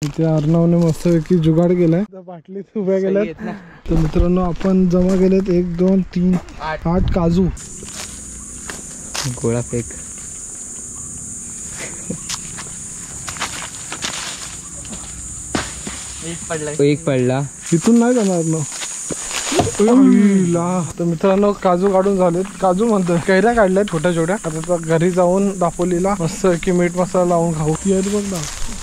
इथे अर्णवने मस्तपैकी जुगाड केलाय, बाटलीत उभ्या गेल्यात. तर मित्रांनो आपण जमा केलेत 1 2 3 8 काजू. गोळा फेक. एक पडला. इथून नाही जाणार ना. तर मित्रांनो काजू काढून झालेत. काजू म्हणतोय कैऱ्या काढल्यात छोट्या छोट्या. आता घरी जाऊन दापोलीला मस्त की मीठ मसाला लावून खाऊ. बघ ना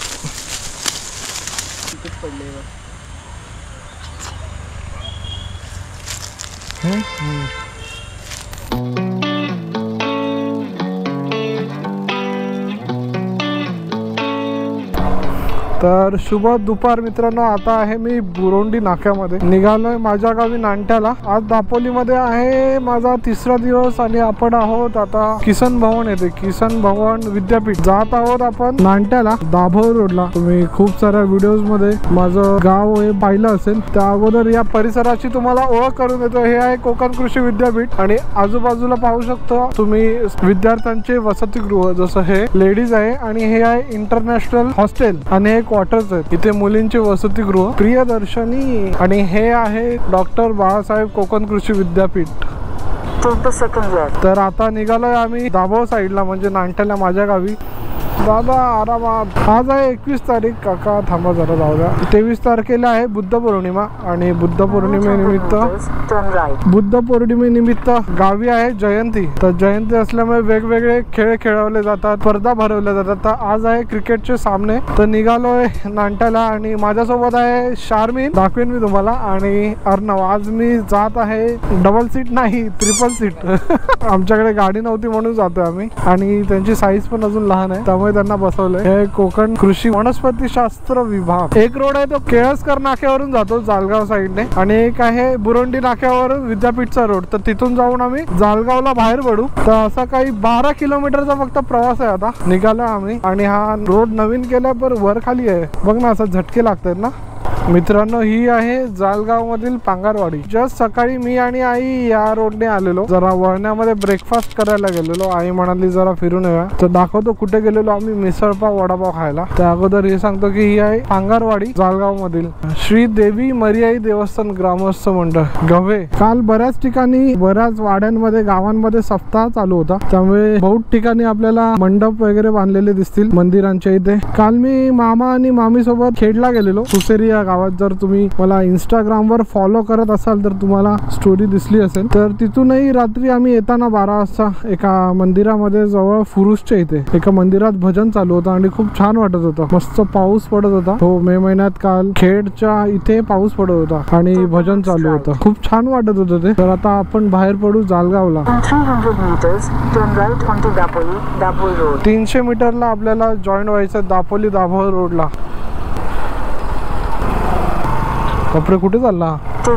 तर शुभ दुपार मित्रांनो. आता आहे मी बुरोंडी नाक्यामध्ये. निघालोय माझ्या गावी नांट्याला. आज दापोलीमध्ये आहे माझा 3रा दिवस आणि आपण आहोत आता किसन भवन येते. किसन भवन विद्यापीठ जात आहोत आपण नांट्याला दाभोळ रोडला. तुम्ही खूप साऱ्या व्हिडिओज मध्ये माझं गाव हे पाहिलं असेल. त्या अगोदर या परिसराची तुम्हाला ओळख करून देतो. हे आहे कोकण कृषी विद्यापीठ आणि आजूबाजूला पाहू शकतो तुम्ही विद्यार्थ्यांचे वसतिगृह. जसं हे लेडीज आहे आणि हे आहे इंटरनॅशनल हॉस्टेल आणि हे क्वार्टर्स आहेत. इथे मुलींचे वसतिगृह प्रियदर्शनी आणि हे आहे डॉक्टर बाळासाहेब कोकण कृषी विद्यापीठ. तर आता निघालोय आम्ही दाभोळ साईडला म्हणजे नांट्याला माझ्या गावी. दादा आरामात. आज आहे 21 तारीख. काका थांबा जरा जाऊ द्या. 23 तारखेला आहे बुद्ध पौर्णिमा आणि बुद्ध पौर्णिमेनिमित्त गावी आहे जयंती. तर जयंती असल्यामुळे वेगवेगळे खेळ खेळवले जातात, स्पर्धा भरवल्या जातात. तर आज आहे क्रिकेटचे सामने. तर निघालोय नांट्याला आणि माझ्यासोबत आहे शारमीन, दाखवेन मी तुम्हाला, आणि अर्णव. आज मी जात आहे डबल सीट नाही, ट्रिपल सीट. आमच्याकडे गाडी नव्हती म्हणून जातोय आम्ही आणि त्यांची साईज पण अजून लहान आहे त्यामुळे त्यांना बसवलंय. हे कोकण कृषी वनस्पतीशास्त्र विभाग. एक रोड आहे तो केळसकर नाक्यावरून जातो जालगाव साईडने आणि एक आहे बुरोंडी नाक्यावरून विद्यापीठचा रोड. तर तिथून जाऊन आम्ही जालगावला बाहेर पडू. तर असा काही 12 किलोमीटरचा फक्त प्रवास आहे. आता निघालो आम्ही आणि हा रोड नवीन केलाय पण वर खाली आहे. बघ ना असं झटके लागतात ना. मित्रांनो ही आहे जालगाव मधील पांगारवाडी. जस्ट सकाळी मी आणि आई या रोडने आलेलो. जरा वळण्यामध्ये ब्रेकफास्ट करायला गेलेलो. आई म्हणाली जरा फिरून येऊया. तर दाखवतो कुठे गेलेलो आम्ही मिसळपाव वडापाव खायला. त्या अगोदर हे सांगतो की ही आहे पांगारवाडी जालगाव मधील श्री देवी मरियाई देवस्थान ग्रामस्थ मंडळ गव्हे. काल बऱ्याच ठिकाणी बऱ्याच वाड्यांमध्ये गावांमध्ये सप्ताह चालू होता त्यामुळे बहुत ठिकाणी आपल्याला मंडप वगैरे बांधलेले दिसतील मंदिरांच्या इथे. काल मी मामा आणि मामी सोबत खेडला गेलेलो सुसेरी या गावात. जर तुम्ही मला इंस्टाग्राम वर फॉलो करत असाल तर तुम्हाला स्टोरी दिसली असेल. तर तिथूनही रात्री आम्ही येताना 12 वाजता एका मंदिरामध्ये जवळ फुरुसच्या इथे एका मंदिरात भजन चालू होतं आणि खूप छान वाटत होतं. मस्त पाऊस पडत होता. हो मे महिन्यात काल खेडच्या इथे पाऊस पडत होता आणि भजन चालू होतं. खूप छान वाटत होतं ते. तर आता आपण बाहेर पडू जालगावला. 300 मीटरला आपल्याला जॉईन व्हायचं दापोली दाभोळ रोडला. कपडे कुठे चालला?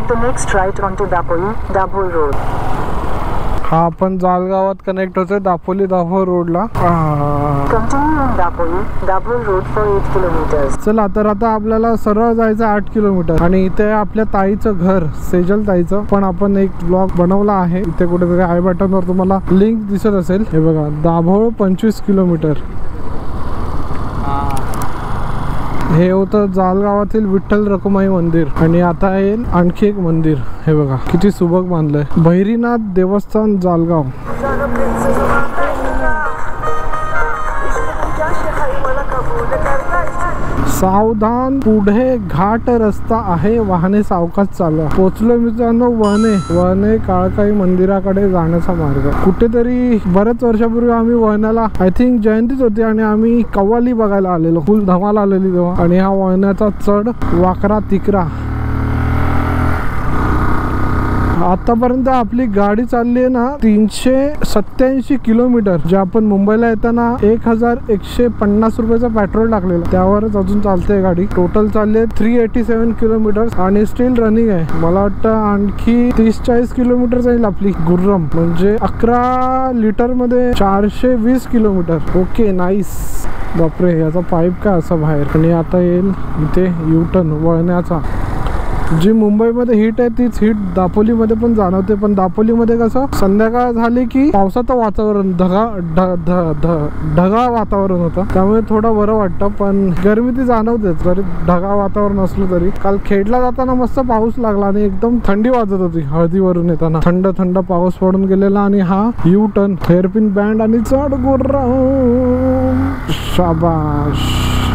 हा आपण जालगावात कनेक्ट होतोय दापोली दाभोळ रोडला. चला तर आता आपल्याला सरळ जायचं 8 किलोमीटर आणि इथे आपल्या ताईचं घर सेजल ताईचं पण आपण एक ब्लॉग बनवला आहे. इथे कुठेतरी आय बटनवर तुम्हाला लिंक दिसत असेल. हे बघा दाभोळ 25 किलोमीटर. हे होतं जालगावातील विठ्ठल रखुमाई मंदिर आणि आता येईल आणखी एक मंदिर. हे बघा किती सुबक बांधलंय. भैरीनाथ देवस्थान जालगाव. सावधान पुढे घाट रस्ता आहे, वाहने सावकाश चालवा. पोचलो मित्रांनो वहने काळकाई मंदिराकडे जाण्याचा मार्ग. कुठेतरी बऱ्याच वर्षापूर्वी आम्ही वहण्याला आय थिंक जयंतीच होती आणि आम्ही कव्वाली बघायला आलेलो. फुल धमाल आलेली तेव्हा. आणि हा वहण्याचा चढ वाकरा तिकरा. आतापर्यंत आपली गाडी चालली आहे ना 387 किलोमीटर. जे आपण मुंबईला येताना 1150 रुपयाचा पेट्रोल टाकलेला त्यावरच अजून चालते गाडी. टोटल चालले 387 किलोमीटर आणि स्टील रनिंग आहे. मला वाटतं आणखी 30-40 किलोमीटर जाईल आपली गुर्रम. म्हणजे 11 लिटर मध्ये 420 किलोमीटर. Okay nice. बापरे याचा पाईप काय असा बाहेर. आणि आता येईल इथे युटर्न वळण्याचा. जी मुंबईमध्ये हीट आहे तीच हीट दापोलीमध्ये पण जाणवते, पण दापोलीमध्ये कसं संध्याकाळ झाली की पावसाचं वातावरण ढगाळ वातावरण होतं, त्यामुळे थोडं बरं वाटतं, पण गरमी ती जाणवतेच जरी ढगाळ वातावरण असलं तरी. काल खेडला जाताना मस्त पाऊस लागला आणि एकदम थंडी वाजत होती. हळदीवरून येताना थंड थंड पाऊस पडून गेलेला आणि हा यू टर्न, हेअरपिन बँड आणि चढ गुर्रा, शाबाश.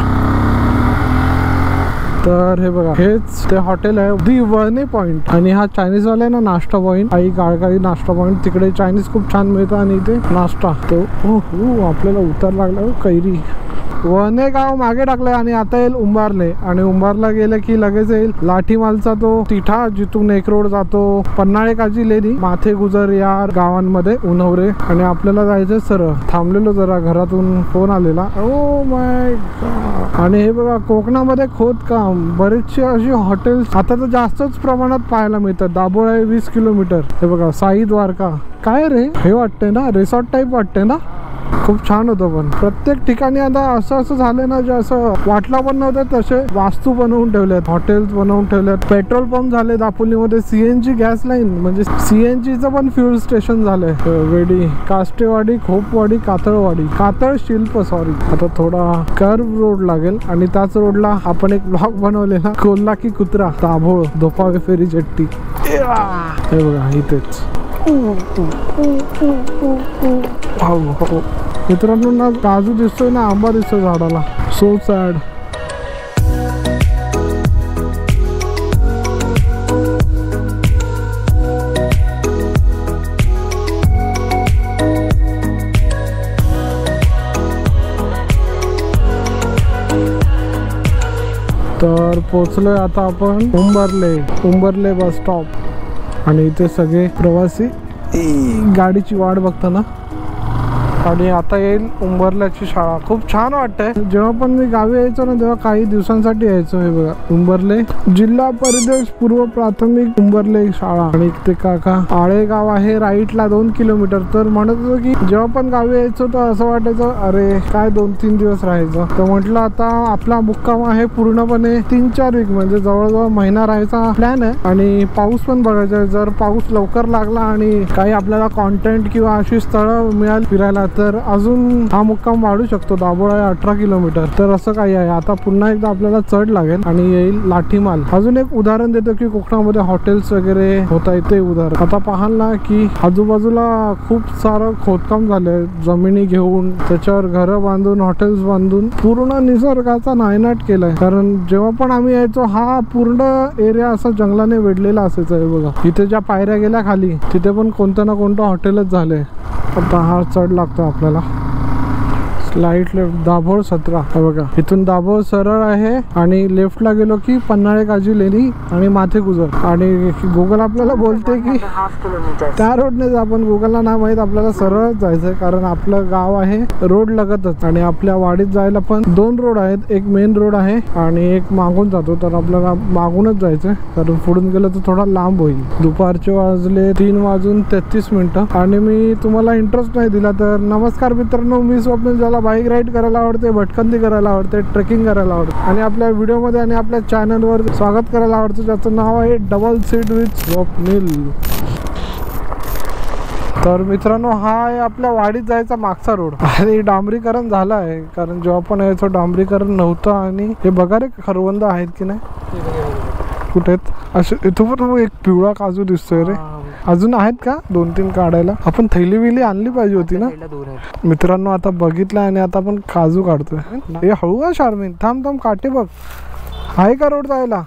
तर हे बघा, हेच ते हॉटेल आहे दी वने पॉइंट, आणि हा चायनीज वाला आहे ना नाश्ता पॉइंट, आई गाळगाळी नाश्ता पॉइंट. तिकडे चायनीज खूप छान मिळतं आणि इथे नाश्ता. तो आपल्याला उतार लागला कैरी. वने गाव मागे टाकलंय आणि आता येईल उंबारले, आणि उंबारला गेलं की लगेच येईल लाठीमालचा तो तिठा, जिथून एक रोड जातो पन्हाळे काजी लेणी, माथे गुजर या गावांमध्ये उन्हवरे. आणि आपल्याला जायचं सरळ. थांबलेलो जरा, घरातून फोन आलेला. Oh my god. आणि हे बघा, कोकणामध्ये खोदकाम, बरेचसे अशी हॉटेल्स आता तर जास्तच प्रमाणात पाहायला मिळतात. दाभोळ आहे 20 किलोमीटर. हे बघा, साई द्वारका. काय रे हे वाटतंय ना, रिसॉर्ट टाईप वाटतंय ना. खूप छान होतं, पण प्रत्येक ठिकाणी आता असं झालं ना, जे असं वाटला पण नव्हतं तसे वास्तू बनवून ठेवल्यात, हॉटेल्स बनवून ठेवल्यात. पेट्रोल पंप झाले दापोलीमध्ये, CNG गॅस लाईन म्हणजे CNGचं पण फ्युल स्टेशन झालंय. वेडी, काष्टेवाडी, खोपवाडी, कातळवाडी, कातळ शिल्प सॉरी. आता थोडा कर्व रोड लागेल आणि त्याच रोडला आपण एक ब्लॉग बनवलेला, कोल्हा की कुत्रा, दाभोळ, धोपावे फेरी जेट्टी. हे बघा इथेच. मित्रांनो ना, काजू दिसतोय ना, आंबा दिसतोय झाडाला. So sad. तर पोचलोय आता आपण उंबरले बस स्टॉप, आणि इथे सगळे प्रवासी गाडीची वाट बघताना. आणि आता येईल उंबरल्याची शाळा. खूप छान वाटतंय. जेव्हा पण मी गावी यायचो ना, तेव्हा काही दिवसांसाठी यायचो. हे बघा, उंबरले जिल्हा परिदेश पूर्व प्राथमिक उंबरले शाळा. आणि ते काका आळेगाव आहे राईटला 2 किलोमीटर. तर म्हणत होतो की जेव्हा पण गावी यायचो तर असं वाटायचं, अरे काय 2-3 दिवस राहायचं. तर म्हटलं आता आपला मुक्काम आहे पूर्णपणे 3-4 वीक, म्हणजे जवळजवळ महिना राहायचा प्लॅन आहे. आणि पाऊस पण बघायचा आहे. जर पाऊस लवकर लागला आणि काही आपल्याला कॉन्टेंट किंवा अशी स्थळं मिळाली फिरायला, तर अजून हा मुक्काम वाढू शकतो. दाभोळ आहे 18 किलोमीटर. तर असं काही आहे. आता पुन्हा एकदा आपल्याला चढ लागेल आणि येईल लाठीमाल. अजून एक उदाहरण देतो की कोकणामध्ये हॉटेल्स वगैरे होता येते उदाहरण. आता पाहाल ना की आजूबाजूला खूप सारं खोदकाम झालंय, जमिनी घेऊन त्याच्यावर घरं बांधून, हॉटेल्स बांधून पूर्ण निसर्गाचा नायनाट केलाय. कारण जेव्हा पण आम्ही यायचो हा पूर्ण एरिया असा जंगलाने वेढलेला असायचा. हे बघा, इथे ज्या पायऱ्या गेल्या खाली, तिथे पण कोणतं ना कोणतं हॉटेलच झालंय. आता हा चढ लागतो आपल्याला. Slide left, Dabhol 17. हे बघा, इथून दाभोळ सरळ आहे आणि लेफ्टला गेलो की पन्हाळे काजी लेणी आणि माथे गुजर. आणि गुगल आपल्याला बोलते की त्या रोडने आपण, गुगलला नाही माहीत, आपल्याला सरळ जायचंय. कारण आपलं गाव आहे रोड लगतच, आणि आपल्या वाडीत जायला पण 2 रोड आहेत. एक मेन रोड आहे आणि एक मागून जातो. तर आपल्याला मागूनच जायचंय, कारण पुढून गेलं तर थोडा लांब होईल. दुपारचे वाजले 3:33. आणि मी तुम्हाला इंटरेस्ट नाही दिला तर नमस्कार मित्रांनो, मी स्वप्नील, ज्याला बाईक राईड करायला आवडते, भटकंती करायला आवडते, ट्रेकिंग करायला आवडते, आणि आपल्या व्हिडिओमध्ये आणि आपल्या चॅनलवर स्वागत करायला आवडतं, ज्याचं नाव आहे डबल सीट विथ स्वप्नील. तर मित्रांनो, हा आहे आपल्या वाडीत जायचा मागचा रोड. आणि डांबरीकरण झालं आहे, कारण जेव्हा पण यायचं डांबरीकरण नव्हतं. आणि हे बघा रे, खरवंद आहेत की नाही, कुठे आहेत असे. इथं पण एक पिवळा काजू दिसतोय रे. अजून आहेत का 2-3 काढायला? आपण थैली विली आणली पाहिजे होती ना. मित्रांनो, आता बघितलं आणि आता आपण काजू काढतोय. हे हळू शारमीन, थांब काटे बघ. आहे का रोड जायला?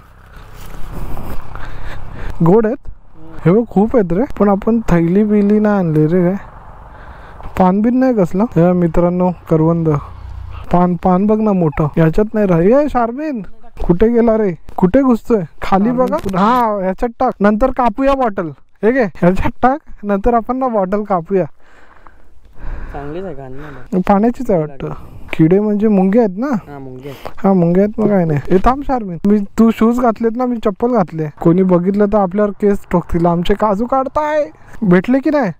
गोड आहेत हे बघ, खूप आहेत रे. पण आपण थैली बिली नाही आणली रे. काय पान बिन नाही कसला? हे मित्रांनो, करवंद पान बघ ना मोठं. याच्यात नाही राही. शारमीन कुठे गेला रे? कुठे घुसतोय? खाली बघा. हा, ह्याच्यात टाक, नंतर कापूया बॉटल. हे घे, ह्याच्यात टाक, नंतर आपण ना बॉटल कापूया. पाण्याचीच आहे वाटतं. किडे म्हणजे मुंगे आहेत ना? हा, मुंगे आहेत. मग काय नाही. हे थांब शारमीन, तू शूज घातलेत ना, मी चप्पल घातले. कोणी बघितलं तर आपल्यावर केस ठोकतील. आमचे काजू काढताय. भेटले की नाही?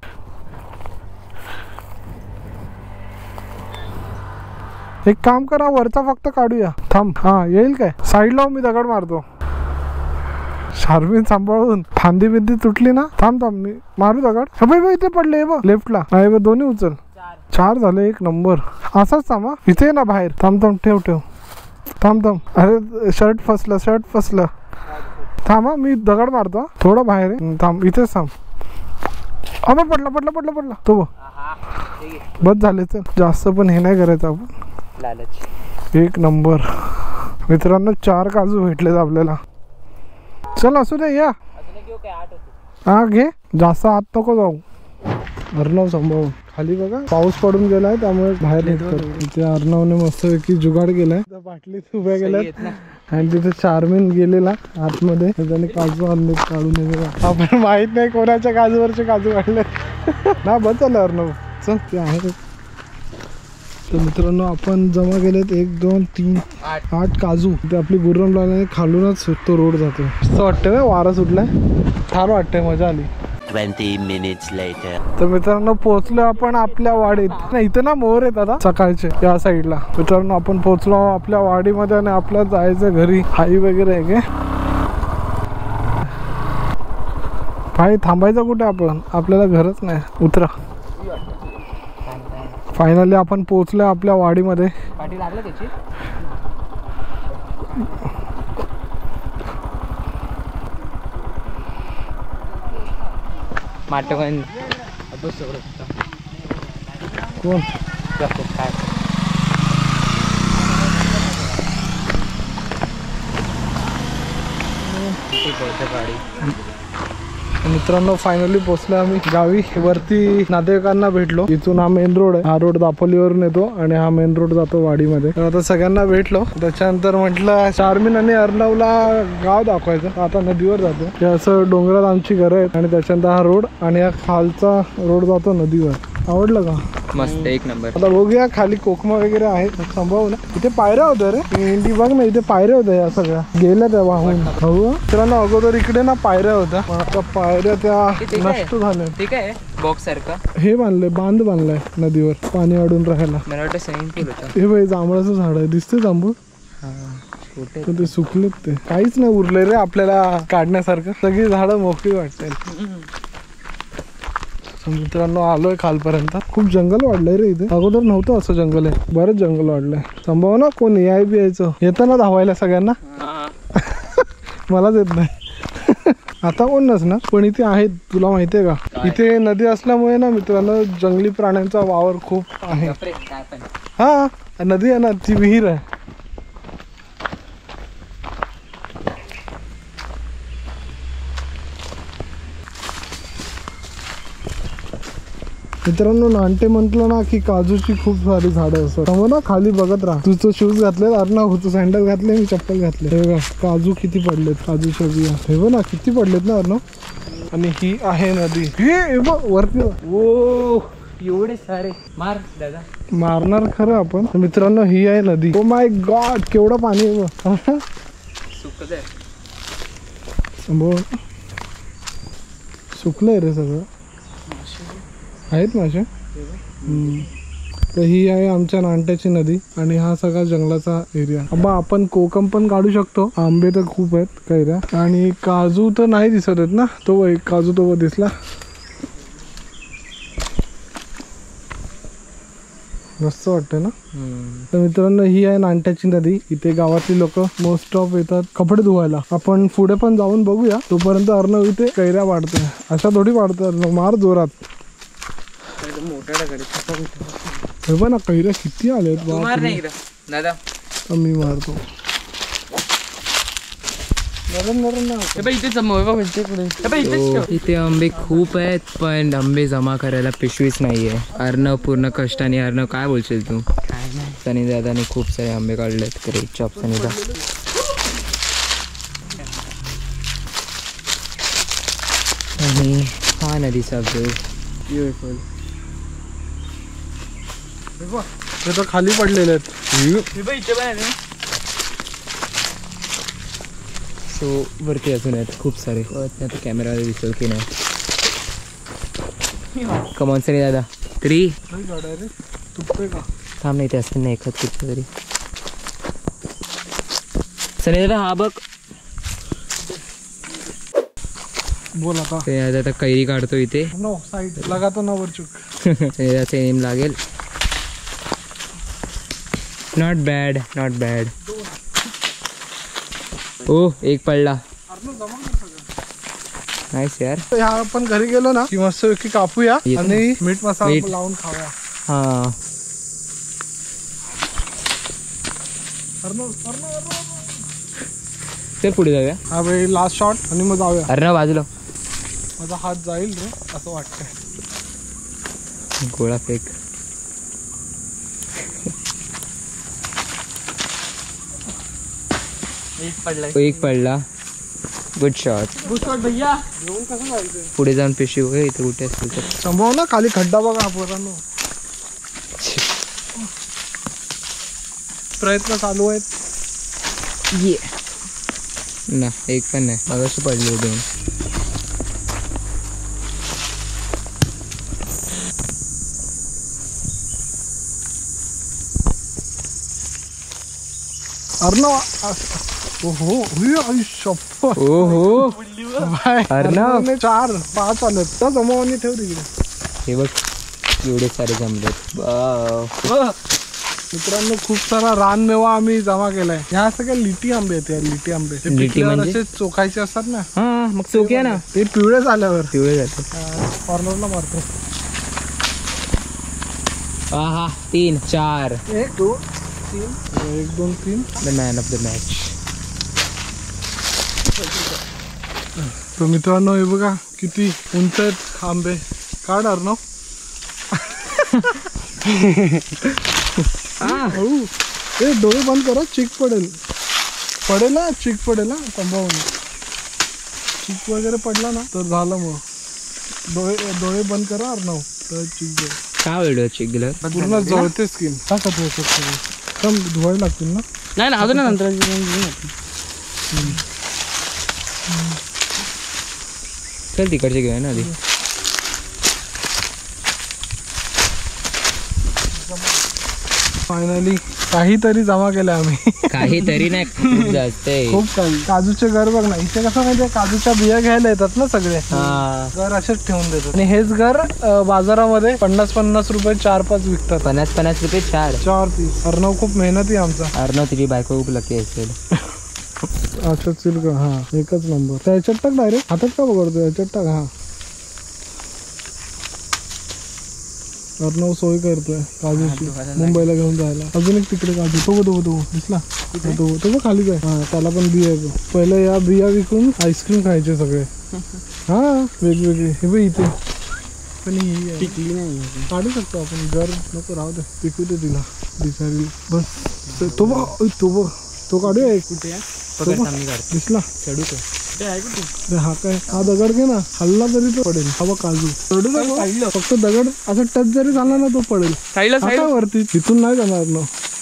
एक काम करा, वरचा फक्त काढूया. थांब. हा, येईल काय? साईड लावून मी दगड मारतो. शार्विन सांभाळून फांदी बिंदी तुटली ना. थांब मी मारू दगड. बाई इथे पडले बघ लेफ्टला. नाही दोन्ही उचल. 4 झाले. 1 नंबर. असाच थांबा. इथे ना बाहेर. थांब ठेव. थांब. अरे शर्ट फसलं. थांबा मी दगड मारतो. थोडं बाहेर आहे. थांब इथेच थांब. अबे पडला तो बघ. बस झाले. चल जास्त पण हे नाही करायचं आपण. 1 नंबर. मित्रांनो 4 काजू भेटलेत आपल्याला. चल असू दे या. हा घे. जास्त आत नको जाऊ. अर्णव संभाळून. खाली बघा पाऊस पडून गेलाय त्यामुळे बाहेर निघतो. तिथे अर्णवने मस्तपैकी जुगाड केलाय. बाटलीत उभ्या गेल्यात आणि तिथे चार्मिन गेलेला आतमध्ये. त्याने काजू आणले काढून. आपण माहित नाही कोणाच्या काजूवरचे काजू काढले ना. बस झालं अर्णव. चल ते आहे. तर मित्रांनो आपण जमा केलेत 1 2 3 8 काजू. ते आपली गुर्रम लावल्याने खालूनच तो रोड जातो. असं वाटतं ना वारा सुटलाय. छान वाटतंय. मजा आली. 20 minutes later. तर मित्रांनो पोहोचलो आपण आपल्या वाडीत. इथं ना मोर येत आता सकाळचे या साईडला. मित्रांनो आपण पोहोचलो आपल्या वाडीमध्ये आणि आपल्या जायचं घरी. हाई वगैरे आहे का भाई. थांबायचं कुठे आपण. आपल्याला घरच नाही. उतरा. फायनली आपण पोहोचलो आपल्या वाडीमध्ये. पाठी लागलं त्याची. माटवण कोण मित्रांनो फायनली पोहोचलो आम्ही गावी. वरती नातेवाईकांना भेटलो. इथून हा मेन रोड आहे. हा रोड दापोलीवरून येतो आणि हा मेन रोड जातो वाडीमध्ये. तर आता सगळ्यांना भेटलो. त्याच्यानंतर म्हटलं चार्मिन आणि अर्णवला गाव दाखवायचं. आता नदीवर जातो. हे असं डोंगरात आमची घरं आहेत आणि त्याच्यानंतर हा रोड आणि हा खालचा रोड जातो नदीवर. आवडलं का. मस्त 1 नंबर. आता बघूया खाली कोकमा वगैरे आहे. संभव ना. इथे पायऱ्या होत्या रे. इंडी बघ ना इथे पायऱ्या होत्या. या सगळ्या गेल्या त्या वाहून. हो मित्रांनो अगोदर इकडे ना पायऱ्या होत्या. आता पायऱ्या त्या नष्ट झाल्या. ठीक आहे बॉक्स सारखं हे बांध बांधलाय नदीवर पाणी अडून राहायला. मला वाटतं स्विमिंग पूल होतं. हे बाई जांभळाचं झाड आहे. दिसते जांभूळ. तर ते सुकलेत. ते काहीच नाही उरलंय रे आपल्याला काढण्यासारखं. सगळी झाडं मोकळी वाटतात. मित्रांनो आलोय खालपर्यंत. खूप जंगल वाढलंय रे इथे. अगोदर नव्हतं असं जंगल आहे. बरंच जंगल वाढलंय. संभव ना कोण यायचं येतं ना धावायला सगळ्यांना. मलाच येत नाही. आता कोण नसणार पण इथे आहेत. तुला माहितीये का इथे नदी असल्यामुळे ना मित्रांनो जंगली प्राण्यांचा वावर खूप आहे. हा नदी आहे ना ती विहीर आहे. मित्रांनो नांटे म्हटलं ना की काजूची खूप सारी झाडं असतात. समोर ना खाली बघत राहा. तुझं शूज घातले अर्णव. तू सँडल घातले. मी चप्पल घातले. हे बघा काजू किती पडलेत. काजूच्या बिया हे बघ ना किती पडलेत ना अर्णव. आणि ही आहे नदी. हे बघ वरती. ओ एवढे सारे मार दादा. मारणार खरं आपण. मित्रांनो ही आहे नदी. ओ माय गॉड केवढं पाणी आहे बघ. सुकलंय रे सगळं. आहेत मासे. तर ही आहे आमच्या नांट्याची नदी आणि हा सगळा जंगलाचा एरिया. अबा आपण कोकम पण काढू शकतो. आंबे तर खूप आहेत कैऱ्या. आणि काजू तर नाही दिसत आहेत ना. तो एक काजू तो दिसला. मस्त वाटतं ना. तर मित्रांनो ही आहे नांट्याची नदी. इथे गावातली लोक मोस्ट ऑफ येतात कपडे धुवायला. आपण पुढे पण जाऊन बघूया. तोपर्यंत अर्णव इथे कैऱ्या वाढतोय. अशा थोडी वाढतो अर्णव. मार जोरात. हे बघ ना कैऱ्या किती आलेत. दादा मी मारतो. इथे आंबे खूप आहेत पण आंबे जमा करायला पिशवीच नाहीये. अर्णव पूर्ण कष्टाने. अर्णव काय बोलशील तू. सनी दादाने खूप सारे आंबे काढलेत. ग्रेट जॉब सनीदा. आणि हा नदीचा व्ह्यू ब्युटिफुल. हे तर खाली पडलेले आहेत. सो वरती अजून आहेत खूप सारे. आता कॅमेरा दिसेल की नाही. कमॉन सनी दादा. 3 थांब नाही ते असं नाही एखाद कुठं तरी. सनी दादा हा बघ. बोल आता. ते आता कैरी काढतो इथे. नो साईड लगा तो नवर चुक. त्याचे नेम लागेल. Not bad not bad. ओ एक पडला. नाईस यार. ह्या आपण घरी गेलो ना की मस्त की कापूया आणि मीठ मसाला लावून खाऊया. हा ते पुढे जाऊया. हा भाई लास्ट शॉट आणि मग जाऊया. अरे बाजूला माझा हात जाईल रे असं वाटतंय. गोळा फेक. एक पडला. Good shot. भैया घेऊन कसं जायचं. पुढे जाऊन पिशवी बघा इथे कुठे असेल तर. संभव ना खाली खड्डा बघा पोरांनो. प्रयत्न चालू आहेत. ये ना एक पण नाही. मगाशी पडले दोन. अर्णव. ओहो शप्पथ. ओहो अर्णव 4-5 आलेत. तर जमावानी ठेव तिकडे. हे बघ एवढे सारे जमलेत. मित्रांनो खूप सारा रानमेवा आम्ही जमा केलाय. ह्या सगळ्या लिटी आंबे आहेत. लिटी आंबे लिटी म्हणजे असे चोखायचे असतात ना. हा मग चोक्या ना. ते पिवळे झाल्यावर पिवळे जाते. कॉर्नरला मारतो. हा 3-4. 1 2 3 1 2 3. The man of the match. तर मित्रांनो हे बघा किती उंच आहेत आंबे. काढ अर्णव. ए डोळे बंद करा. चिक पडेल. पडेल ना चिक पडेल ना. संभावून चिक वगैरे पडला ना तर झालं. मग डोळे बंद करा अर्णव तर चिक जाईल. काय वेळ चिक दिलं. पूर्ण जळते स्किन. का कम धुवायला लागतील ना. नाही ना अजून नंतर. चल तिकडचे घेऊया ना आधी. फायनली काहीतरी जमा केलं आम्ही. काहीतरी नाही खूप जास्त आहे. खूप काही. काजूचे घर बघ ना. इथे कसं माहितीये काजूच्या बिया घ्यायला येतात ना सगळे. घर असेच ठेवून देतात. आणि हेच घर बाजारामध्ये 50-50 रुपये 4-5 विकतात. 50 रुपये 4 पीस. अर्णव खूप मेहनती आमचा. अर्णव तुझी बायको खूप लकी असेल. अच्छा सिल्क. हा एकच नंबर. त्याच्यात टाक डायरेक्ट. हातात का बघतो याच्यात टाक. हा अर्णव सोय करतोय काजूची मुंबईला घेऊन जायला. अजून एक तिकडे काजू. तो दिसला तो खाली काय. हा त्याला पण बिया आहे. पहिलं या बिया विकून आईस्क्रीम खायचे सगळे. हा वेगवेगळे. हे बघ इथे पण पिकली नाही. काढू शकतो आपण. घर नको राहू दे. पिकू दे तिला बिचारी. बस तो बघ तो काढूया. एक कुठे दिसला. चढू हा काय. हा दगड घे ना. हल्ला तरी तो पडेल. हा बघ काजू. चढू नको. फक्त दगड असं टच जरी झाला ना तो पडेल. साईडला वरती. तिथून नाही जाणार ना.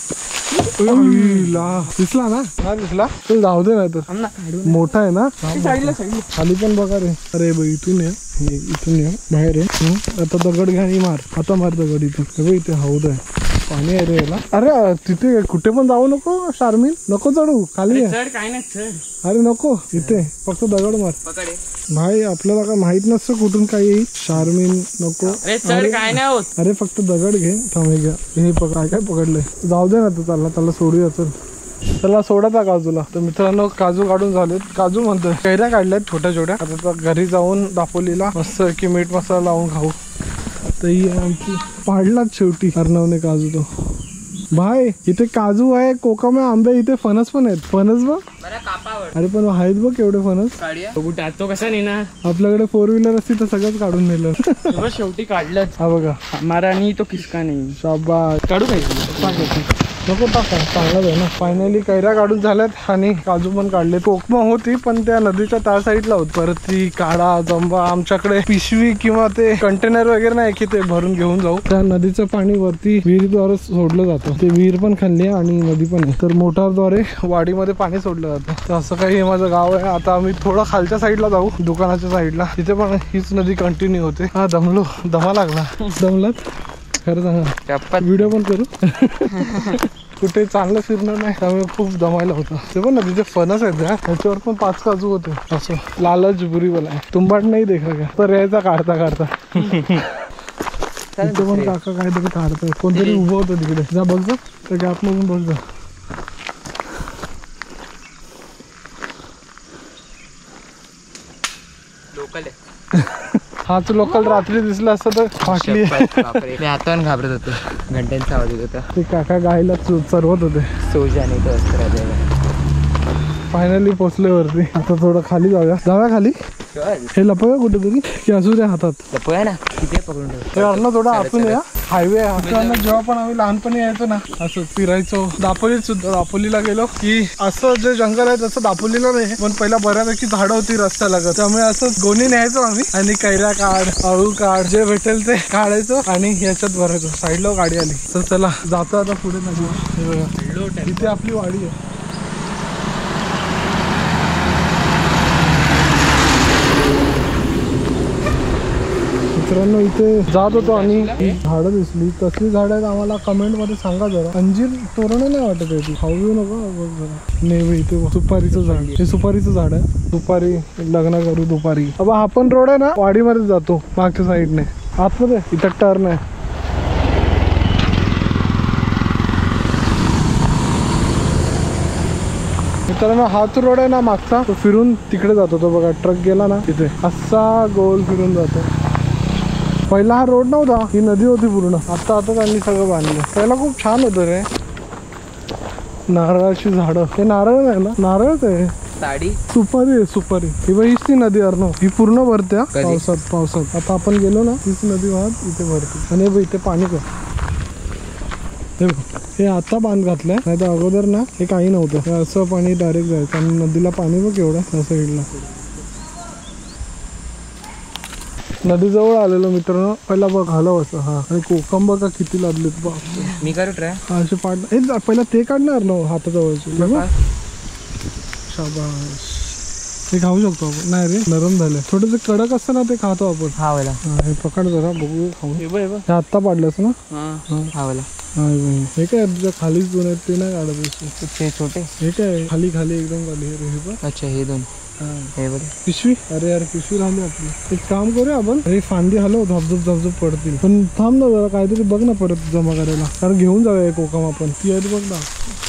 दिसला ना. हा दिसला. तो जाऊ दे नाही तर. मोठा आहे ना. खाली पण बघा रे. अरे बाई इथून या. इथून या बाहेर आहे. आता दगड घ्या आणि मार. आता मार दगड. इथून इथे हौद आहे. पाणी आहे रे याला. अरे तिथे कुठे पण जाऊ नको शारमीन. नको चढू. खाली काय नाही. अरे नको. इथे फक्त दगड मार. भाई आपल्याला काय माहित नसतं कुठून काय येईल. शारमीन नको. काय नाही होत. अरे फक्त दगड घे. थांबे घ्या. हे काय पकडलंय. जाऊ दे ना तू. त्याला सोडूया. चल त्याला सोडा काजूला. तर मित्रांनो काजू काढून झालेत. काजू म्हणतोय कैऱ्या काढल्यात छोट्या छोट्या. आता घरी जाऊन दापोलीला मस्त की मीठ मसाला लावून खाऊ. तर ही आमची पाडलाच शेवटी अर्णवने काजू. तो भाई इथे काजू आहे. कोकम आहे. आंबे. इथे फणस पण आहेत. फणस बघ. अरे पण आहेत बघ केवढे फणस. तो कसा नेणार. आपल्याकडे 4 व्हीलर असती तर सगळंच काढून नेलं. शेवटी काढलं. हा बघा मारा आणि तो किसका नाही. शाबास. काढू काय नको टाका. चांगलाच आहे ना. फायनली कैऱ्या काढून झाल्यात आणि काजू पण काढले. कोकमा होती पण त्या नदीच्या त्या साईडला होत. परत ती काढा जंबा. आमच्याकडे पिशवी किंवा ते कंटेनर वगैरे नाही की ते भरून घेऊन जाऊ. त्या नदीचं पाणी वरती विहिरीद्वारे सोडलं जातं. ते विहीर पण खाल्ली आणि नदी पण आहे. तर मोटारद्वारे वाडीमध्ये पाणी सोडलं जातं. तर असं काही हे माझं गाव आहे. आता आम्ही थोडं खालच्या साईडला जाऊ. दुकानाच्या साईडला. तिथे पण हीच नदी कंटिन्यू होते. हा दमा लागला. दमलात खरं सांगा. व्हिडिओ पण करू. कुठे चांगलं फिरणं नाही, त्यामुळे खूप दमायला होतं. ते पण ना तिथे फणस आहेत ना, त्याच्यावर पण 5 काजू होते. असं लालच बुरी बोला आहे, तुंबाट नाही देखा का तर यायचा काढता काढता. तिथे पण काका काहीतरी काढतोय, कोणतरी उभं होतं तिकडे. जा बघ जा त्या गॅप मधून बघ जा. लोकल आहे. हाच लोकल रात्री दिसला असतं तर फाटली. मी हातावर घाबरत होतो, घंट्यांचा आवाज येत होता. ते काका गायला चरवत होते. सोजाने तो फायनली पोचले वरती. आता थोडं खाली जाऊया खाली. हे लपवूया कुठेतरी की असू द्या हातात. लपवूया ना, किती पकडून ठेव थोडं आतून या. हायवे आहे. जेव्हा पण आम्ही लहानपणी यायचो ना असं फिरायचो. दापोलीत सुद्धा, दापोलीला गेलो की असं जे जंगल आहे तसं दापोलीला नाही, पण पहिला बऱ्यापैकी झाडं होती रस्त्याला. त्यामुळे असं गोणी न्यायचो आम्ही आणि कैऱ्या काढ, अळू काढ, जे भेटेल ते काढायचो आणि याच्यात भरायचो. साईडला गाडी आली तर चला जातो आता पुढे. नदी इथे आपली वाडी आहे. मित्रांनो इथे जात होतो आणि झाडं दिसली. कसली झाडं आहेत आम्हाला कमेंट मध्ये सांगा जरा. अंजीर तोरण नाही वाटत आहे ती, खाऊ येऊ नको जरा. नाही इथे सुपारीचं झाड, हे सुपारीचं झाड आहे. सुपारी लग्न करू दुपारी. अब हा पण रोड आहे ना वाडीमध्ये जातो मागच्या साईडने आतमध्ये. इथं टर्न आहे. मित्रांनो हाच रोड आहे ना मागचा, तो फिरून तिकडे जातो. तो बघा ट्रक गेला ना तिथे असा गोल फिरून जातो. पहिला हा रोड नव्हता, ही नदी होती पूर्ण. आता त्यांनी सगळं बांधलं. पहिला खूप छान होतं रे. नारळाची झाडं, हे नारळ नाही ना, नारळच आहे. साडी सुपारी आहे, सुपारी. ही बाई हीच ती नदी अर्नो, ही पूर्ण भरते पावसात. आता आपण गेलो ना तीच नदी वाहत इथे भरते. आणि इथे पाणी कर. हे आता बांध घातलंय, नाही तर अगोदर ना हे काही नव्हतं. असं पाणी डायरेक्ट जायचं आणि नदीला पाणी बघ एवढं त्या साईडला. नदीजवळ आलेलो मित्रांनो. पहिला बघ हलव असं. हा आणि कोकम बघा किती लागलेत बघ. मी करू ट्राय. असे पाड हे पहिला ते काढणार ना हाताजवळचे. शाबास. हे खाऊ शकतो आपण. नाही रे नरम झाले थोडं. कडक असतं ना ते खातो आपण. हा वाला. हे पकड जरा बघू खाऊन. हे आत्ता पाडलंस ना. हा वाला. हे काय तुझ्या खालीच दोन आहेत ते नाही काढत. ते छोटे हे काय खाली खाली एकदम खाली. हे बघ. अच्छा हे दोन. हे बघ पिशवी. अरे यार पिशवी राहिली आपली. एक काम करूया आपण. अरे फांदी हलव, धबधब पडतील. पण थांब ना जरा, काहीतरी बघ ना परत जमा करायला. कारण घेऊन जाऊया कोकम आपण. ती आहे बघ ना.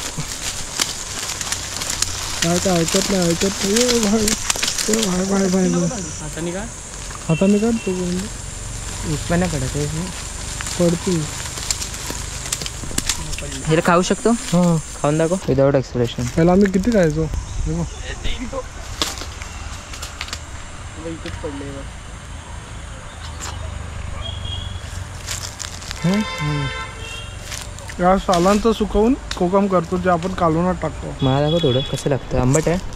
काय ऐकत नाही हाताने काढतो उत्पन्न पडत पडतील. हे खाऊ शकतो. हा खाऊन दाखव विदाउट एक्सप्रेशन. पहिला आम्ही किती खायचो. या सालांचं सुकवून कोकम करतो, जे आपण कालवणात टाकतो. मला दाखव थोडं कसं लागतं. आंबट आहे.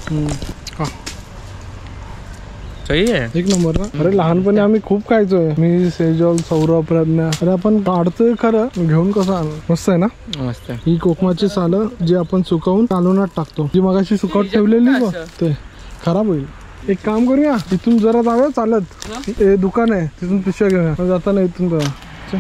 सही आहे, एक नंबर ना. अरे लहानपणी आम्ही खूप खायचोय. मी, सेजल, सौरभ, प्रज्ञा. अरे आपण काढतोय खरं, घेऊन कसं आणलं. मस्त आहे ना. मस्त. ही कोकमाची सालं जी आपण सुकवून कालवणात टाकतो. जी मगाशी सुकवत ठेवलेली बघ ते खराब होईल. एक काम करूया, इथून जरा जाऊया चालत. हे दुकान आहे तिथून पिशव्या घेऊया जाताना. इथून बघा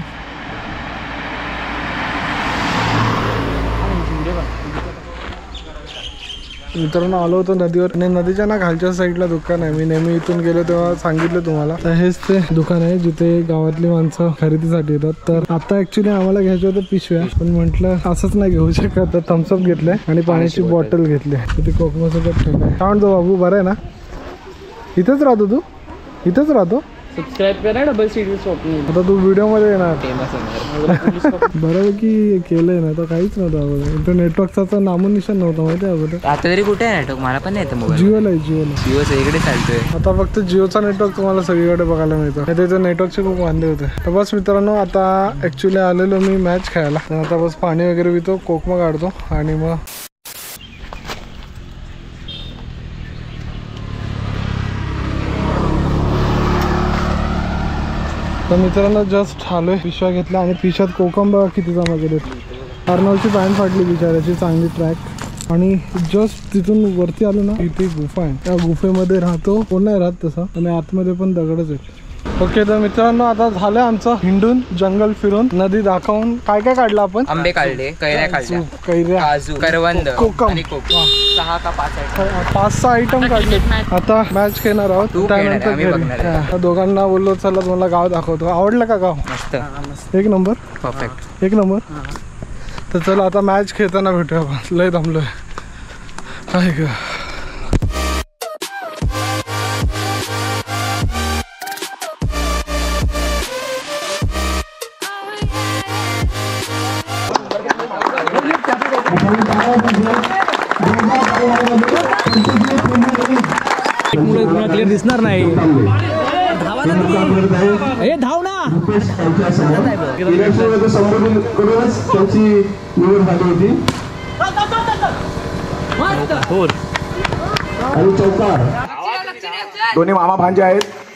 मित्रांनो आलो होतो नदीवर आणि नदीच्या ना खालच्या साईडला दुकान आहे. मी नेहमी इथून गेलो तेव्हा सांगितलं तुम्हाला. तर हेच ते दुकान आहे जिथे गावातली माणसं खरेदीसाठी येतात. तर आता ऍक्च्युली आम्हाला घ्यायचं होतं पिशव्या, पण म्हटलं असंच नाही घेऊ शकत. तर थम्सअप घेतलंय आणि पाण्याची बॉटल घेतली. तिथे कोकमासोबत ठेवलंय. काय म्हणतो बाबू, बरं आहे ना. इथेच राहतो तू, इथेच राहतो. सबस्क्राइब करा डबल सीडी शॉपिंग. आता तू व्हिडिओ मध्ये येणार. बऱ्यापैकी केलंय ना. तर काहीच नव्हतं अगोदर. इथं नेटवर्कचा नामोनिशाण नव्हतं माहिती आहे अगोदर. आता तरी कुठे आहे नेटवर्क, मला पण नाही येतं मोबाईल. जिओला आहे, जिओ सगळीकडे चालतोय. आता फक्त जिओचा नेटवर्क तुम्हाला सगळीकडे बघायला मिळतो. त्याचे नेटवर्कचे खूप वांदे होते. तर बस मित्रांनो आता ऍक्च्युली आलेलो मी मॅच खेळायला. तर आता बस पाणी वगैरे पितो, कोकमा काढतो आणि मग तर मित्रांनो जस्ट आलोय. पिशव्या घेतल्या आणि पिशव्यात कोकम बघा किती जमा केलेत. अर्नवची पॅन्ट फाटली बिचाराची, चांगली ट्रॅक. आणि जस्ट तिथून वरती आलो ना, इथे गुफा आहे. त्या गुफेमध्ये राहतो. कोण नाही राहत तसा. आणि आतमध्ये पण दगडच आहेत. ओके तर मित्रांनो आता झालं आमचं हिंडून जंगल फिरून नदी दाखवून. काय काय काढलं आपण? आंबे काढले, कैऱ्या काढल्या, कैऱ्या, काजू, करवंद कोकम आणि कोकम. 6 का 5 आयटम. 5-6 आयटम काढले. आता मॅच खेळणार आहोत. तू खेळणार आहे, आम्ही बघणार आहे. त्या दोघांना बोललो चला तुम्हाला गाव दाखवतो. आवडलं का गाव? मस्त, एक नंबर, परफेक्ट. एक नंबर. तर चला आता मॅच खेळताना भेटूया आपण. लय दमलोय. आहे का क्लिअर दिसणार नाही. हे धाव ना संबोधन करूनच त्यांची निवड झाली होती. आणि चौकार दोन्ही मामा भांजे आहेत.